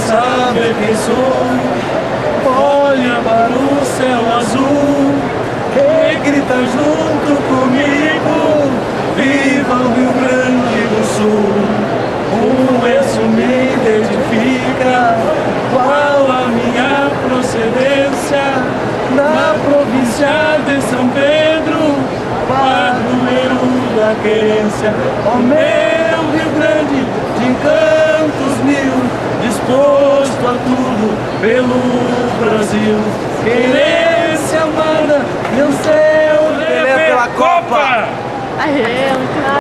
saber quem sou. Olha para o céu azul e grita junto comigo: viva o Rio Grande do Sul! Isso me identifica, qual a minha procedência, na província de São Pedro, padroeiro da querência. Ó meu Rio Grande, de encantos mil, disposto a tudo pelo Brasil. Querência amada, meu céu, pela Copa! Aê, muito